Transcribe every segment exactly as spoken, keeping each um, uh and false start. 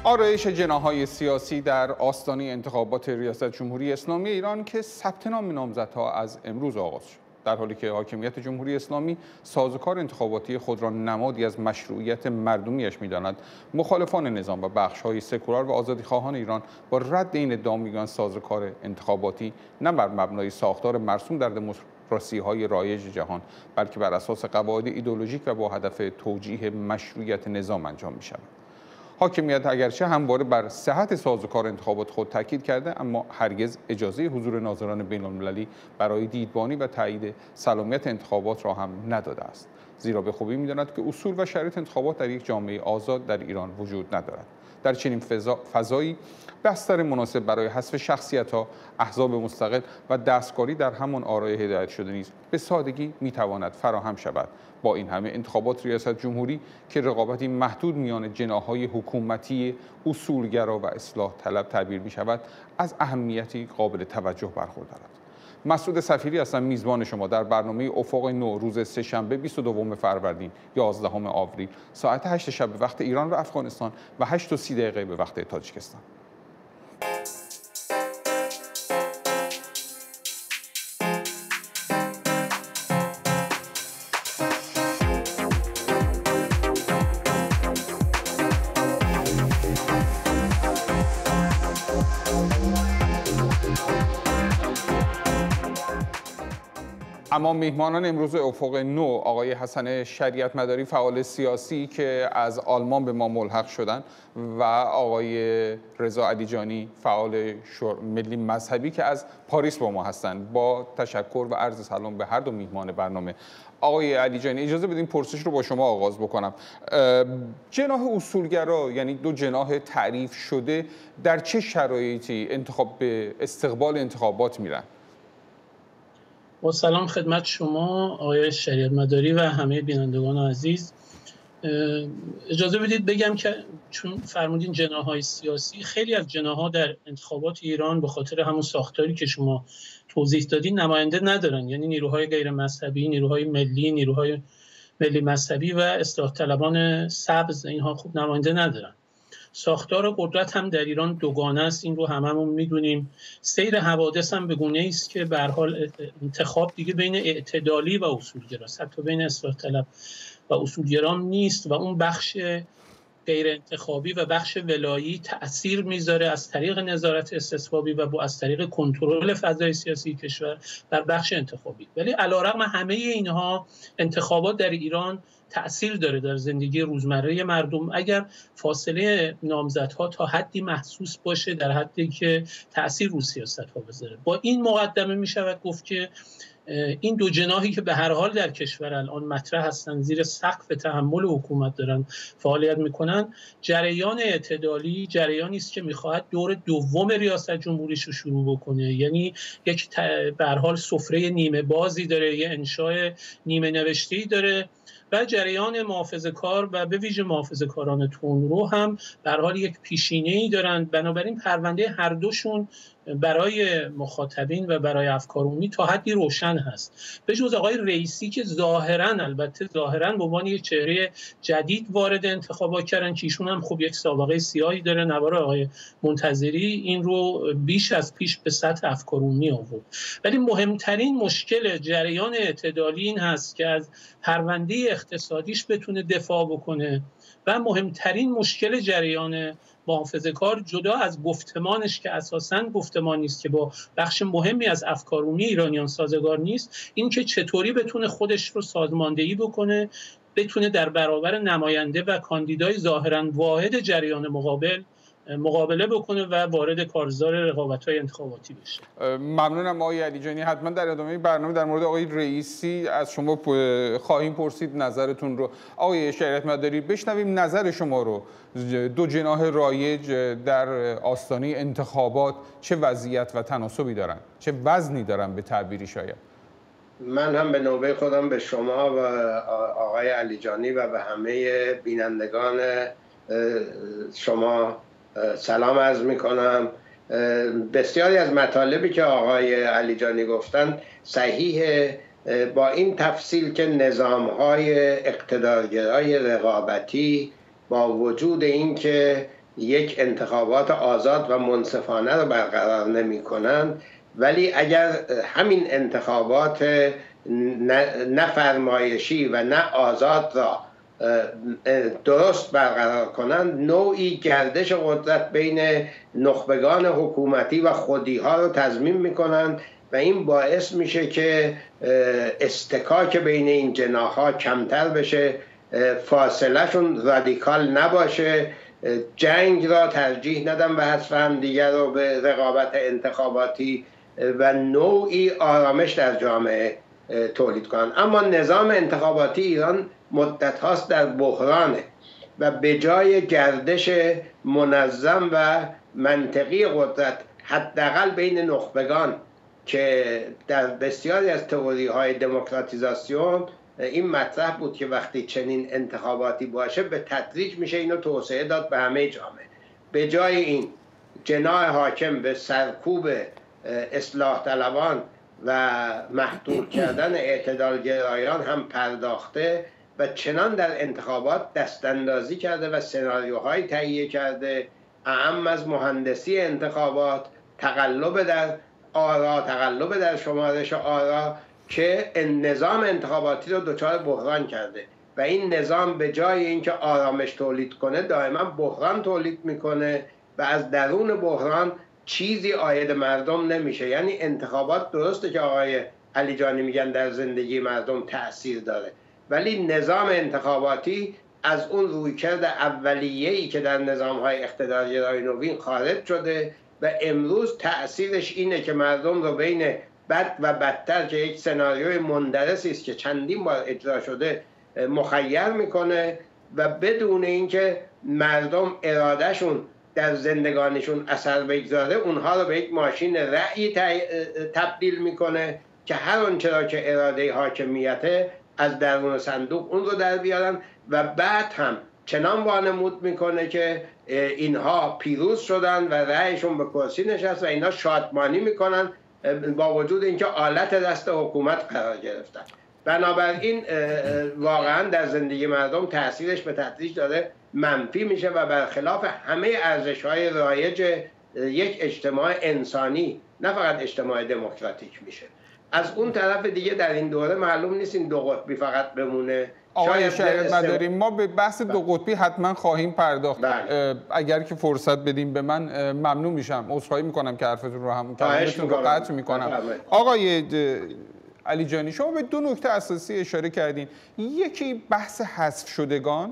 آرایش جناح‌های سیاسی در آستانه انتخابات ریاست جمهوری اسلامی ایران که ثبت نام نامزدها از امروز آغاز شد، در حالی که حاکمیت جمهوری اسلامی سازوکار انتخاباتی خود را نمادی از مشروعیت مردمیش می‌داند، مخالفان نظام و بخش‌های سکولار و آزادیخواهان ایران با رد این ادعا می‌گویند سازوکار انتخاباتی نه بر مبنای ساختار مرسوم در دموکراسی‌های رایج جهان، بلکه بر اساس قواعد ایدئولوژیک و با هدف توجیه مشروعیت نظام انجام می‌شود. حاکمیت اگرچه همواره بر صحت سازوکار انتخابات خود تاکید کرده، اما هرگز اجازه حضور ناظران بین‌المللی برای دیدبانی و تایید سلامت انتخابات را هم نداده است، زیرا به خوبی می‌داند که اصول و شرایط انتخابات در یک جامعه آزاد در ایران وجود ندارد. در چنین فضا، فضایی بستر مناسب برای حذف شخصیت‌ها، احزاب مستقل و دستکاری در همان آرای هدایت شده نیز به سادگی می‌تواند فراهم شود. با این همه انتخابات ریاست جمهوری که رقابتی محدود میان جناح‌های حکومتی اصولگرا و اصلاح طلب تعبیر می‌شود، از اهمیتی قابل توجه برخوردارد. مسعود صفیری هستم، میزبان شما در برنامه افق نو روز سه‌شنبه بیست و دوم فروردین یازدهم آوریل ساعت هشت شب به وقت ایران و افغانستان و هشت و سی دقیقه به وقت تاجیکستان. اما میهمانان امروز افق نو آقای حسن شریعت مداری، فعال سیاسی که از آلمان به ما ملحق شدند، و آقای رضا علیجانی، فعال ملی مذهبی که از پاریس با ما هستند. با تشکر و عرض سلام به هر دو میهمان برنامه. آقای علیجانی، اجازه بدین پرسش رو با شما آغاز بکنم. جناح اصولگرا، یعنی دو جناح تعریف شده، در چه شرایطی انتخاب به استقبال انتخابات میرن؟ با سلام خدمت شما آقای شریعت مداری و همه بینندگان عزیز. اجازه بدید بگم که چون فرمودین جناح‌های سیاسی، خیلی از جناح‌ها در انتخابات ایران به خاطر همون ساختاری که شما توضیح دادین نماینده ندارن، یعنی نیروهای غیر مذهبی، نیروهای ملی، نیروهای ملی مذهبی و اصلاح طلبان سبز، اینها خوب نماینده ندارن. ساختار قدرت هم در ایران دوگانه است، این رو هممون میدونیم. سیر حوادث هم به گونه‌ای است که به هر حال انتخاب دیگه بین اعتدالی و اصولگراست، حتی بین اصلاح طلب و اصولگرام نیست و اون بخش غیر انتخابی و بخش ولایی تأثیر میذاره از طریق نظارت استصوابی و با از طریق کنترل فضای سیاسی کشور بر بخش انتخابی. ولی علیرغم همه اینها انتخابات در ایران تأثیر داره در زندگی روزمره مردم، اگر فاصله نامزدها تا حدی محسوس باشه، در حدی که تأثیر رو سیاست‌ها بذاره. با این مقدمه می شود گفت که این دو جناحی که به هر حال در کشور الان مطرح هستند، زیر سقف تحمل حکومت دارن فعالیت میکنن، جریان اعتدالی جریانی است که میخواهد دور دوم ریاست جمهوریش رو شروع بکنه، یعنی یک به هر حال سفره نیمه بازی داره، یه انشاء نیمه نوشته‌ای داره و جریان محافظه‌کار و به ویژه محافظه‌کاران تندرو هم به هر حال یک پیشینه‌ای دارند. بنابراین پرونده هر دوشون برای مخاطبین و برای افکار عمومی تا حدی روشن هست، به جز آقای رئیسی که ظاهراً البته ظاهراً به عنوان یک چهره جدید وارد انتخابات کردن، که ایشون هم خب یک سابقه سیاهی داره. نوار آقای منتظری این رو بیش از پیش به سطح افکار عمومی آورد. ولی مهمترین مشکل جریان اعتدالی این هست که از پرونده اقتصادیش بتونه دفاع بکنه و مهمترین مشکل جریان محافظه‌کار جدا از گفتمانش که اساساً گفتمانی است که با بخش مهمی از افکار عمومی ایرانیان سازگار نیست، این که چطوری بتونه خودش رو سازماندهی بکنه، بتونه در برابر نماینده و کاندیدای ظاهراً واحد جریان مقابل مقابله بکنه و وارد کارزار رقابت‌های انتخاباتی بشه. ممنونم آقای علیجانی. حتما در ادامه برنامه در مورد آقای رئیسی از شما خواهیم پرسید نظرتون رو. آقای شریعت مداری، بشنویم نظر شما رو. دو جناح رایج در آستانه انتخابات چه وضعیت و تناسبی دارن، چه وزنی دارن به تعبیری شاید؟ من هم به نوبه خودم به شما و آقای علیجانی و به همه بینندگان شما سلام عرض می کنم. بسیاری از مطالبی که آقای علیجانی گفتن صحیحه، با این تفصیل که نظام‌های اقتدارگرای رقابتی با وجود اینکه یک انتخابات آزاد و منصفانه رو برقرار نمی کنند، ولی اگر همین انتخابات نه فرمایشی و نه آزاد را درست برقرار کنند، نوعی گردش قدرت بین نخبگان حکومتی و خودی ها رو تضمین می کنند و این باعث میشه که استکاک بین این جناح ها کمتر بشه، فاصله شون رادیکال نباشه، جنگ را ترجیح ندن به حذف هم دیگر رو به رقابت انتخاباتی و نوعی آرامش در جامعه تولید کنن. اما نظام انتخاباتی ایران مدت هاست در بحرانه و به جای گردش منظم و منطقی قدرت حداقل بین نخبگان که در بسیاری از تئوری های دموکراتیزاسیون این مطرح بود که وقتی چنین انتخاباتی باشه به تدریج میشه اینو توسعه داد به همه جامعه، به جای این جناح حاکم به سرکوب اصلاح طلبان و محدود کردن اعتدال گرایان هم پرداخته و چنان در انتخابات دستاندازی کرده و سناریوهای تهیه کرده، اهم از مهندسی انتخابات، تقلب در آرا، تقلب در شمارش آرا، که نظام انتخاباتی رو دچار بحران کرده و این نظام به جای اینکه آرامش تولید کنه دائما بحران تولید میکنه و از درون بحران چیزی عاید مردم نمیشه. یعنی انتخابات درسته که آقای علیجانی میگن در زندگی مردم تأثیر داره، ولی نظام انتخاباتی از اون رویکرد اولیه‌ای که در نظام‌های اقتدارگرای نوین خارج شده و امروز تأثیرش اینه که مردم رو بین بد و بدتر که یک سناریوی مندرسی است که چندین بار اجرا شده مخیر میکنه و بدون اینکه مردم ارادهشون در زندگانیشون اثر بگذاره اونها رو به یک ماشین رأی تبدیل میکنه که هر آنچه را که اراده حاکمیته از درون صندوق اون رو در بیارن و بعد هم چنان وانمود میکنه که اینها پیروز شدن و رأیشون به کرسی نشست و اینها شادمانی میکنن با وجود اینکه آلت دست حکومت قرار گرفتن. بنابراین واقعا در زندگی مردم تأثیرش به تدریج داره منفی میشه و برخلاف همه ارزش‌های رایج یک اجتماع انسانی، نه فقط اجتماع دموکراتیک میشه. از اون طرف دیگه در این دوره معلوم نیست این دو قطبی فقط بمونه. آقای شریعت مداری، ما به بحث دو قطبی حتما خواهیم پرداخت. بله. اگر که فرصت بدیم به من ممنون میشم. عذرخواهی میکنم که حرفتون رو هم کلامتون رو قطع میکنم. آقای علیجانی، شما به دو نکته اساسی اشاره کردین، یکی بحث حذف شدگان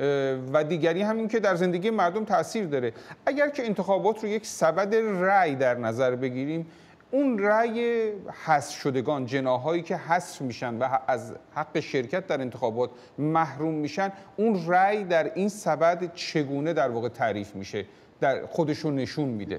و دیگری همین که در زندگی مردم تاثیر داره. اگر که انتخابات رو یک سبد رأی در نظر بگیریم، اون رأی حذف شدگان، جناحایی که حذف میشن و از حق شرکت در انتخابات محروم میشن، اون رأی در این سبد چگونه در واقع تعریف میشه، در خودشون نشون میده؟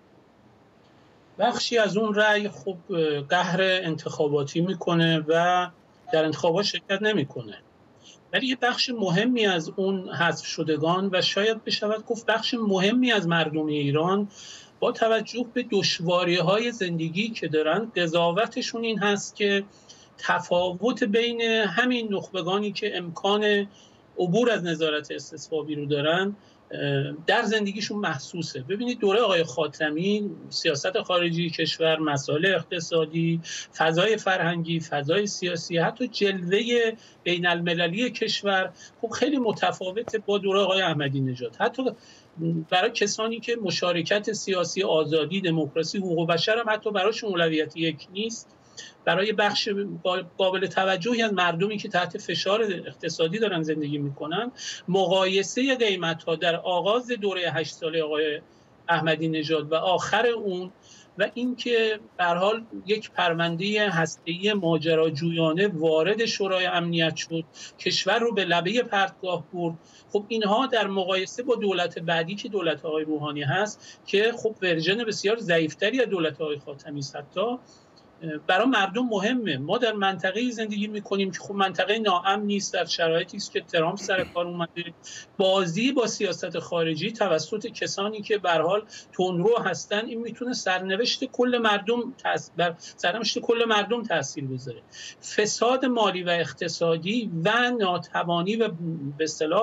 بخشی از اون رأی خب قهر انتخاباتی میکنه و در انتخابات شرکت نمیکنه، ولی یه بخش مهمی از اون حذف شدگان و شاید بشود گفت بخش مهمی از مردم ایران با توجه به دشواری‌های زندگی که دارن، قضاوتشون این هست که تفاوت بین همین نخبگانی که امکان عبور از نظارت استصوابی رو دارن در زندگیشون محسوسه. ببینید دوره آقای خاتمی، سیاست خارجی کشور، مسائل اقتصادی، فضای فرهنگی، فضای سیاسی، حتی جلوه بین المللی کشور خب خیلی متفاوته با دوره آقای احمدی نژاد. حتی برای کسانی که مشارکت سیاسی، آزادی، دموکراسی، حقوق بشر هم حتی برایشون اولویت یک نیست، برای بخش قابل توجهی از مردمی که تحت فشار اقتصادی دارن زندگی میکنن، مقایسه قیمت‌ها در آغاز دوره هشت ساله آقای احمدی نژاد و آخر اون و اینکه به هر حال یک پرونده هسته‌ای ماجراجویانه وارد شورای امنیت شد، کشور رو به لبه پرتگاه برد، خب اینها در مقایسه با دولت بعدی که دولت آقای روحانی هست که خب ورژن بسیار ضعیف‌تری از دولت آقای خاتمی است، حتی برای مردم مهمه. ما در منطقه‌ای زندگی می‌کنیم که خب منطقه ناامن نیست، در شرایطی است که ترامپ سر کار اومده. بازی با سیاست خارجی توسط کسانی که به هر حال تندرو هستن، این میتونه سرنوشت کل مردم تاثیر بر سرنوشت کل مردم تاثیر بذاره. فساد مالی و اقتصادی و ناتوانی و به اصطلاح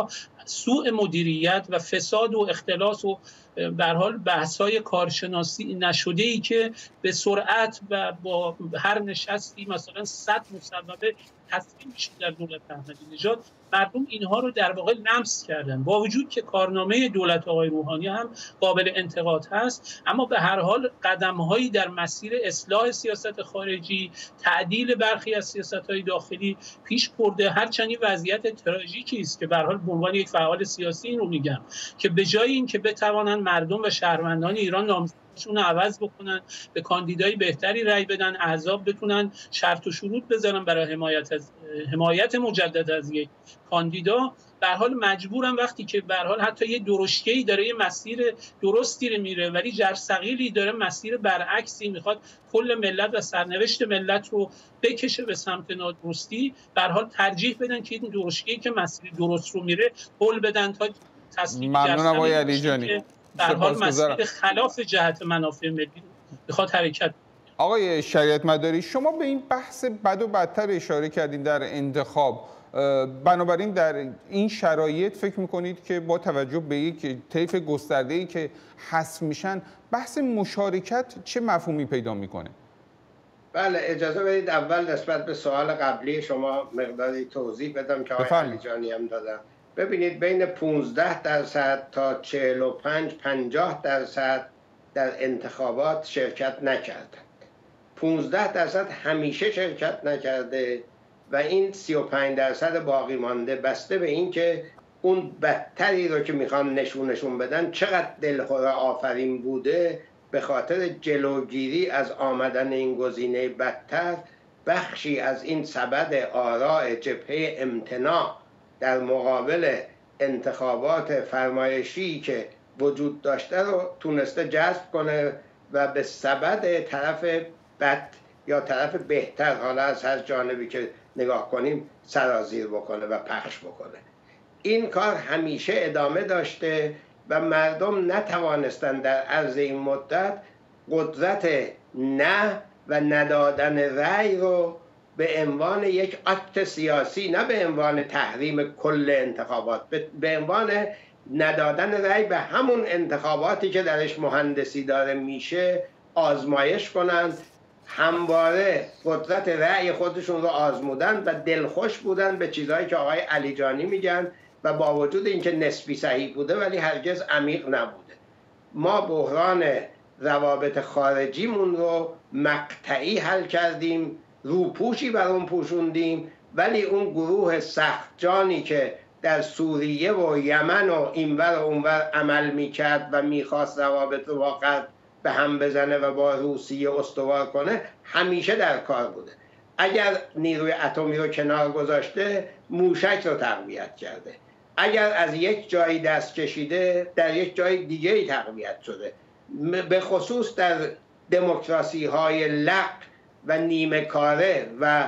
سوء مدیریت و فساد و اختلاس و به هر حال بحث‌های کارشناسی نشده‌ای که به سرعت و با هر نشستی مثلا صد مصوبه تصویب میشه در دولت احمدی نژاد، مردم اینها رو در واقع لمس کردن، با وجود که کارنامه دولت آقای روحانی هم قابل انتقاد هست، اما به هر حال قدم‌هایی در مسیر اصلاح سیاست خارجی، تعدیل برخی از سیاست‌های داخلی پیش برده. هرچند این وضعیت تراژیکی است که به هر حال به عنوان یک فعال سیاسی این رو میگم که به جای اینکه بتوانند مردم و شهروندان ایران نامزدشون رو عوض بکنن، به کاندیدای بهتری رأی بدن، احزاب بتونن شرط و شروط بذارن برای حمایت از حمایت مجدد از یک کاندیدا، به هر حال مجبورن وقتی که به هر حال حتی یه درشکه‌ای داره یه مسیر درستی رو میره ولی جرثقیلی داره مسیر برعکسی میخواد کل ملت و سرنوشت ملت رو بکشه به سمت نادرستی، به هر حال ترجیح بدن که این درشکه‌ای که مسیر درست رو میره هل بدن تا تصمیم ممنونم آقای علیجانی. به هر حال مسیر خلاف جهت منافع ملی بخواد حرکت. آقای شریعت مداری، شما به این بحث بد و بدتر اشاره کردین در انتخاب، بنابراین در این شرایط فکر میکنید که با توجه به یک طیف گسترده‌ای که حذف میشن، بحث مشارکت چه مفهومی پیدا میکنه؟ بله، اجازه بدید اول نسبت به سوال قبلی شما مقداری توضیح بدم که آقای علیجانی هم دادن. ببینید بین پانزده درصد تا چهل و پنج پنجاه درصد در انتخابات شرکت نکردند. پانزده درصد همیشه شرکت نکرده و این سی و پنج درصد باقی مانده بسته به این که اون بدتری رو که میخوان نشونشون بدن چقدر دلخور آفرین بوده، به خاطر جلوگیری از آمدن این گزینه بدتر بخشی از این سبد آراء جبهه امتناع در مقابل انتخابات فرمایشی که وجود داشته رو تونسته جذب کنه و به سبد طرف بد یا طرف بهتر، حالا از هر جانبی که نگاه کنیم، سرازیر بکنه و پخش بکنه. این کار همیشه ادامه داشته و مردم نتوانستن در عرض این مدت قدرت نه و ندادن رأی رو به عنوان یک اکت سیاسی، نه به عنوان تحریم کل انتخابات، به عنوان ندادن رأی به همون انتخاباتی که درش مهندسی داره میشه آزمایش کنند. همواره قدرت رأی خودشون رو آزمودن و دلخوش بودن به چیزهایی که آقای علیجانی میگن و با وجود اینکه نسبی صحیح بوده ولی هرگز عمیق نبوده. ما بحران روابط خارجیمون رو مقطعی حل کردیم، روپوشی بر اون پوشوندیم، ولی اون گروه سخت جانی که در سوریه و یمن و اینور و اونور عمل میکرد و میخواست روابط رو واقعا به هم بزنه و با روسیه استوار کنه، همیشه در کار بوده. اگر نیروی اتمی رو کنار گذاشته، موشک رو تقویت کرده. اگر از یک جایی دست کشیده، در یک جای دیگه تقویت شده. به خصوص در دموکراسی های لق و نیمه کاره و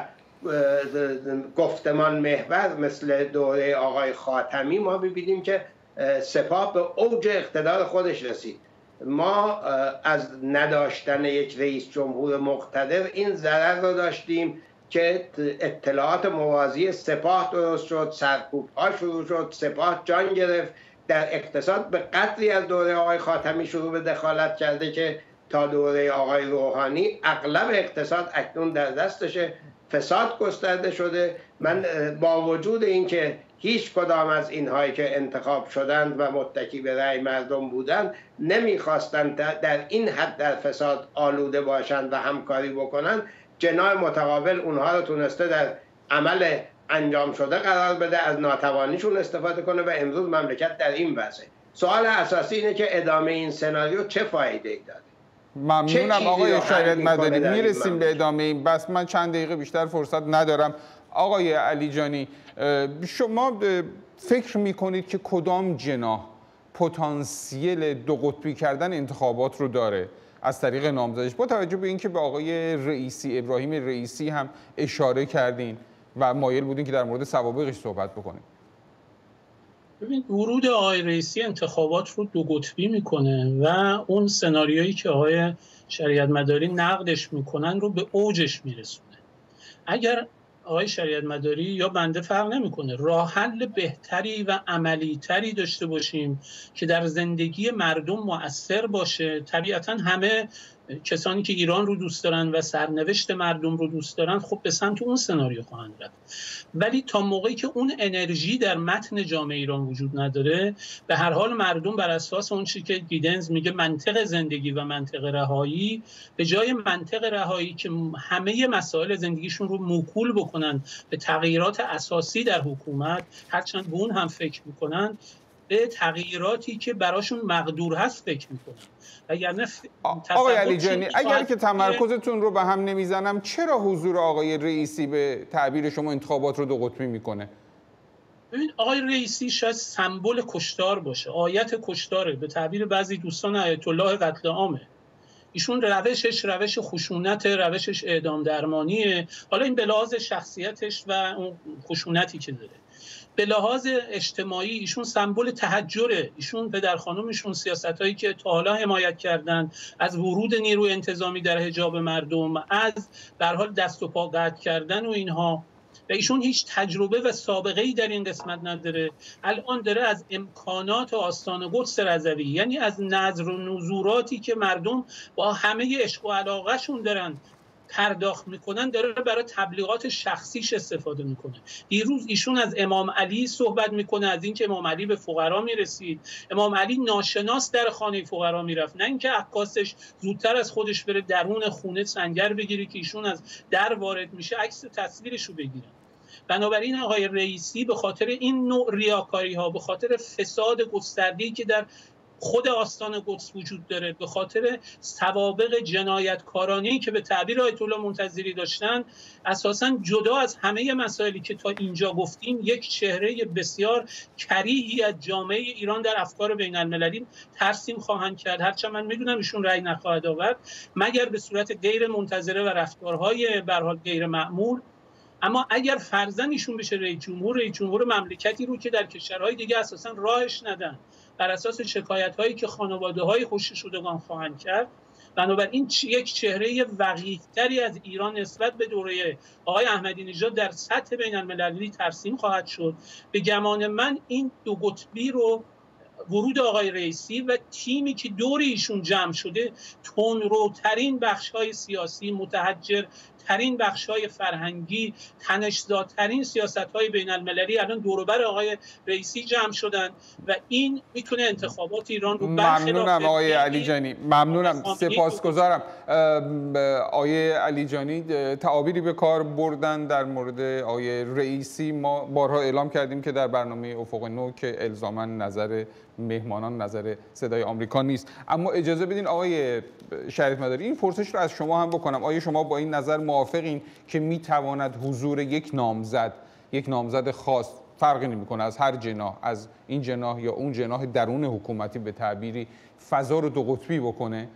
گفتمان محور مثل دوره آقای خاتمی ما ببینیم که سپاه به اوج اقتدار خودش رسید. ما از نداشتن یک رئیس جمهور مقتدر این ضرر رو داشتیم که اطلاعات موازی سپاه درست شد، سرکوب‌ها شروع شد، سپاه جان گرفت در اقتصاد به قدری از دوره آقای خاتمی شروع به دخالت کرده که تا دوره آقای روحانی اغلب اقتصاد اکنون در دستشه، فساد گسترده شده. من با وجود اینکه هیچ کدام از اینهایی که انتخاب شدند و متکی به رأی مردم بودند نمیخواستند در این حد در فساد آلوده باشند و همکاری بکنند، جناح متقابل اونها رو تونسته در عمل انجام شده قرار بده، از ناتوانیشون استفاده کنه و امروز مملکت در این وضعه. سوال اساسی اینه که ادامه این سناریو چه فایده ای داره؟ ممنونم آقای شریعت مداری. میرسیم به ادامه این بس، من چند دقیقه بیشتر فرصت ندارم. آقای علیجانی، شما فکر میکنید که کدام جناح پتانسیل دو قطبی کردن انتخابات رو داره از طریق نامزدش، با توجه به اینکه به آقای رئیسی، ابراهیم رئیسی هم اشاره کردین و مایل بودین که در مورد سوابقش صحبت بکنید؟ ببین، ورود آقای رئیسی انتخابات رو دو قطبی میکنه و اون سناریویی که آقای شریعت مداری نقدش میکنن رو به اوجش میرسونه. اگر آقای شریعت مداری یا بنده فرق نمیکنه، راه حل بهتری و عملی تری داشته باشیم که در زندگی مردم مؤثر باشه. طبیعتا همه کسانی که ایران رو دوست دارن و سرنوشت مردم رو دوست دارن خب به سمت اون سناریو خواهند رفت، ولی تا موقعی که اون انرژی در متن جامعه ایران وجود نداره، به هر حال مردم بر اساس اون چیزی که گیدنز میگه منطق زندگی و منطق رهایی، به جای منطق رهایی که همه مسائل زندگیشون رو موکول بکنن به تغییرات اساسی در حکومت، هرچند به اون هم فکر میکنن، به تغییراتی که براشون مقدور هست فکر میکنن. وگرنه آقای علیجانی اگر که تمرکزتون رو به هم نمیزنم، چرا حضور آقای رئیسی به تعبیر شما انتخابات رو دو قطبی میکنه؟ ببین آقای رئیسی شاید سمبل کشتار باشه، آیت کشتاره، به تعبیر بعضی دوستان آیت الله قتل عامه. ایشون روشش روش خشونت، روشش اعدام درمانیه. حالا این به لحاظ شخصیتش و اون خشونتی که داره. به لحاظ اجتماعی ایشون سمبل تحجره. ایشون پدر خانومشون سیاستایی که تا حالا حمایت کردن از ورود نیروی انتظامی در حجاب مردم، از به هر حال دست و پا قطع کردن و اینها، و ایشون هیچ تجربه و سابقه‌ای در این قسمت نداره. الان داره از امکانات آستان قدس رضوی، یعنی از نظر و نظوراتی که مردم با همه عشق و علاقه‌شون دارن پرداخت میکنن، داره برای تبلیغات شخصیش استفاده میکنه. دیروز ایشون از امام علی صحبت میکنه، از اینکه امام علی به فقرا میرسید. امام علی ناشناس در خانه فقرا میرفت، نه اینکه عکاسش زودتر از خودش بره درون خونه سنگر بگیره که ایشون از در وارد میشه عکس تصویرش رو بگیره. بنابراین آقای رئیسی به خاطر این نوع ریاکاری ها، به خاطر فساد گسترده‌ای که در خود آستان قدس وجود داره، به خاطر سوابق جنایتکارانه‌ای که به تعبیر آیت الله منتظری داشتن، اساساً جدا از همه مسائلی که تا اینجا گفتیم، یک چهره بسیار کریهی از جامعه ایران در افکار بین المللی ترسیم خواهند کرد. هرچند من میدونم ایشون رأی نخواهد آورد مگر به صورت غیر منتظره و رفتارهای به هر حال غیر معمول. اما اگر فرضاً ایشون بشه رئیس جمهور، رئیس جمهور مملکتی رو که در کشورهای دیگه اساساً راهش ندن، بر اساس شکایت‌هایی که خانواده‌های کشته‌شدگان خواهند کرد، بنابراین یک چهره وقیح‌تری از ایران نسبت به دوره آقای احمدی نژاد در سطح بین‌المللی ترسیم خواهد شد. به گمان من این دو قطبی رو ورود آقای رئیسی و تیمی که دور ایشون جمع شده، تندروترین بخش‌های سیاسی، متحجر ترین بخش‌های فرهنگی، تنش‌زاترین سیاست‌های بین‌المللی الان دور و بر آقای رئیسی جمع شدن و این میتونه انتخابات ایران رو برخلاف. ممنونم آقای علیجانی، ممنونم، سپاسگزارم. آقای علیجانی تعابیری به کار بردن در مورد آقای رئیسی. ما بارها اعلام کردیم که در برنامه افق نو که الزاماً نظر مهمانان نظر صدای آمریکا نیست، اما اجازه بدین آقای شریعت مداری این پرسش رو از شما هم بکنم. آیا شما با این نظر موافقین که میتواند حضور یک نامزد یک نامزد خاص، فرقی نمیکنه از هر جناح، از این جناح یا اون جناح درون حکومتی، به تعبیری فضا رو دو قطبی بکنه؟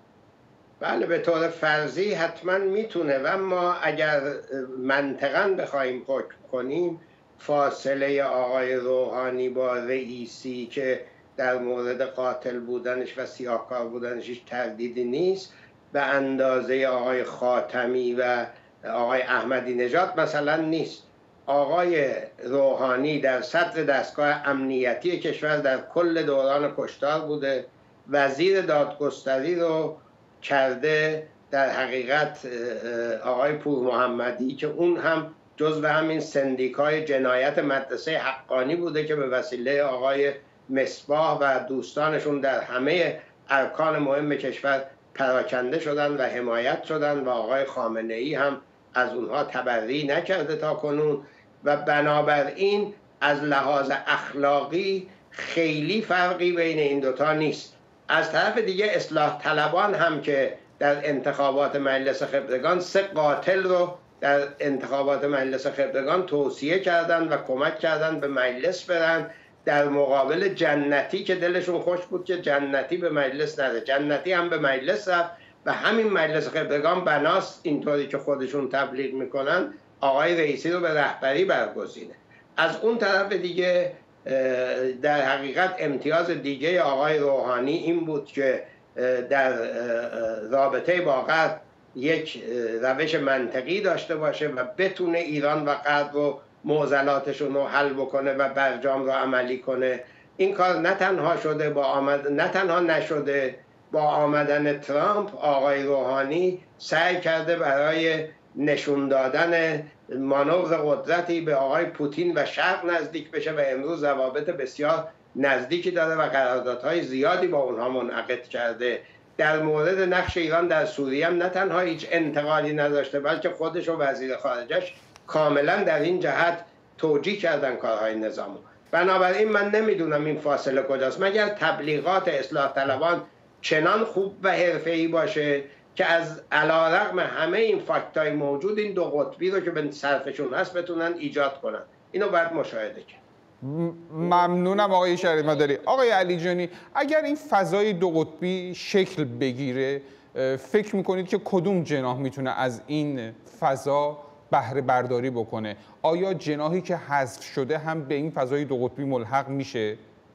بله، به طور فرضی حتما میتونه، و اما اگر منطقاً بخوایم حکم کنیم، فاصله آقای روحانی با رئیسی که در مورد قاتل بودنش و سیاهکار بودنش هیچ تردیدی نیست، به اندازه آقای خاتمی و آقای احمدی نژاد مثلا نیست. آقای روحانی در صدر دستگاه امنیتی کشور در کل دوران کشتار بوده، وزیر دادگستری رو کرده در حقیقت آقای پور محمدی که اون هم جزو همین سندیکای جنایت مدرسه حقانی بوده که به وسیله آقای مصباح و دوستانشون در همه ارکان مهم کشور پراکنده شدن و حمایت شدن و آقای خامنه‌ای هم از اونها تبری نکرده تا کنون. و بنابراین از لحاظ اخلاقی خیلی فرقی بین این دوتا نیست. از طرف دیگه اصلاح طلبان هم که در انتخابات مجلس خبرگان سه قاتل رو در انتخابات مجلس خبرگان توصیه کردن و کمک کردن به مجلس برن، در مقابل جنتی که دلشون خوش بود که جنتی به مجلس نره. جنتی هم به مجلس رفت و همین مجلس خبرگان بناست اینطوری که خودشون تبلیغ میکنن آقای رئیسی رو به رهبری برگزینه. از اون طرف دیگه در حقیقت امتیاز دیگه آقای روحانی این بود که در رابطه با غرب یک روش منطقی داشته باشه و بتونه ایران و غرب رو معضلاتشون رو حل بکنه و برجام رو عملی کنه. این کار نه تنها شده با آمد... نه تنها نشده، با آمدن ترامپ آقای روحانی سعی کرده برای نشون دادن مانور قدرتی به آقای پوتین و شرق نزدیک بشه و امروز روابط بسیار نزدیکی داره و قراردادهای زیادی با اونها منعقد کرده. در مورد نقش ایران در سوریه هم نه تنها هیچ انتقادی نداشته، بلکه خودش و وزیر خارجش کاملا در این جهت توجیه کردن کارهای نظامو. بنابراین من نمیدونم این فاصله کجاست، مگر تبلیغات اصلاح طلبان چنان خوب و حرفه‌ای باشه که از علیرغم همه این فاکتای موجود این دو قطبی رو که به صرفشون هست بتونن ایجاد کنن. اینو باید مشاهده کرد. ممنونم آقای شریعت مداری. آقای علیجانی، اگر این فضای دو قطبی شکل بگیره، فکر میکنید که کدوم جناح میتونه از این فضا بهره برداری بکنه؟ آیا جناحی که حذف شده هم به این فضای دو قطبی ملحق میشه؟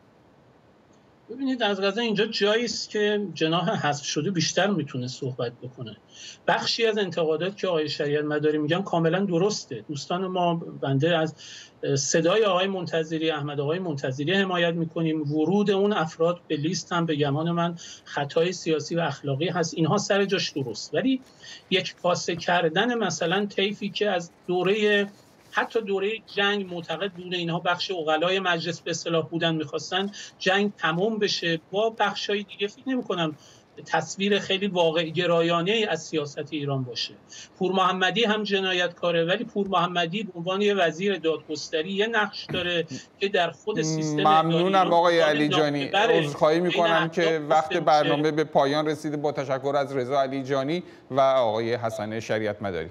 ببینید از قضا اینجا جایی است که جناح حذف شده بیشتر میتونه صحبت بکنه. بخشی از انتقادات که آقای شریعت مداری میگن کاملا درسته. دوستان ما، بنده از صدای آقای منتظری، احمد آقای منتظری حمایت میکنیم. ورود اون افراد به لیست هم به گمان من خطای سیاسی و اخلاقی هست. اینها سر جاش درست، ولی یک پاسه کردن مثلا طیفی که از دوره حتی دوره جنگ معتقد بوده اینها بخش عقلای مجلس به اصطلاح بودن، میخواستن جنگ تمام بشه، با بخشای دیگه فکر نمی‌کنم تصویر خیلی واقع گرایانه از سیاست ایران باشه. پور محمدی هم جنایتکاره، ولی پور محمدی به عنوان یه وزیر دادگستری یه نقش داره که در خود سیستم. ممنونم آقای علیجانی. عذرخواهی میکنم که وقت برنامه به پایان رسیده. با تشکر از رضا علیجانی و آقای حسن شریعت مداری.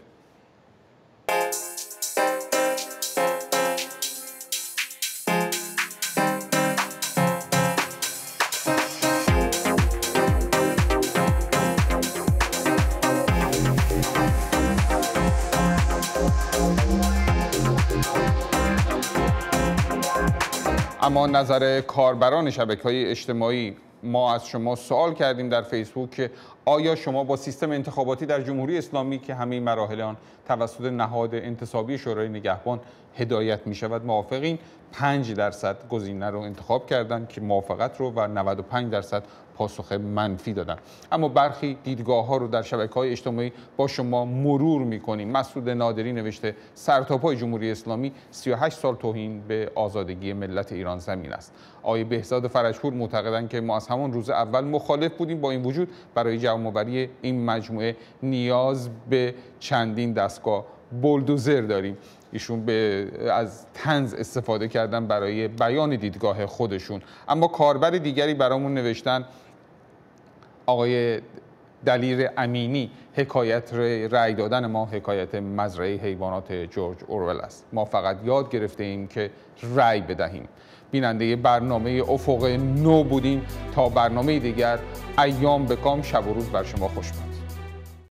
اما نظر کاربران شبکه‌های اجتماعی، ما از شما سوال کردیم در فیسبوک که آیا شما با سیستم انتخاباتی در جمهوری اسلامی که همه مراحل آن توسط نهاد انتصابی شورای نگهبان هدایت می شود موافقین؟ پنج درصد گزینه رو انتخاب کردن که موافقت رو و نود و پنج درصد پاسخ منفی دادن. اما برخی دیدگاه ها رو در شبکه‌های اجتماعی با شما مرور می‌کنیم. مسعود نادری نوشته سرتاپای جمهوری اسلامی سی و هشت سال توهین به آزادگی ملت ایران زمین است. آقای بهزاد فرجپور معتقدند که ما از همان روز اول مخالف بودیم، با این وجود برای جمع‌آوری این مجموعه نیاز به چندین دستگاه بولدوزر داریم. ایشون به از طنز استفاده کردن برای بیان دیدگاه خودشون. اما کاربر دیگری برامون نوشتن آقای دلیر امینی حکایت رأی دادن ما حکایت مزرعه حیوانات جورج اورول است. ما فقط یاد گرفته ایم که رأی بدهیم. بیننده برنامه افق نو بودیم. تا برنامه دیگر، ایام به کام، شب و روز بر شما خوش باد.